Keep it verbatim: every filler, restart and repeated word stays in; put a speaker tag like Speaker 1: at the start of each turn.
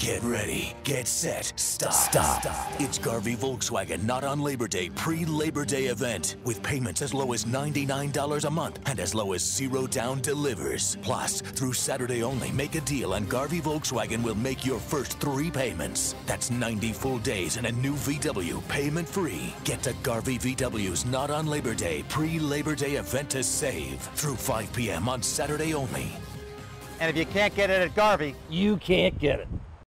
Speaker 1: Get ready, get set, stop. Stop. Stop. It's Garvey Volkswagen Not on Labor Day pre-Labor Day event with payments as low as ninety-nine dollars a month and as low as zero down delivers. Plus, through Saturday only, make a deal and Garvey Volkswagen will make your first three payments. That's ninety full days and a new V W payment free. Get to Garvey V W's Not on Labor Day pre-Labor Day event to save through five p m on Saturday only.
Speaker 2: And if you can't get it at Garvey,
Speaker 3: you can't get it.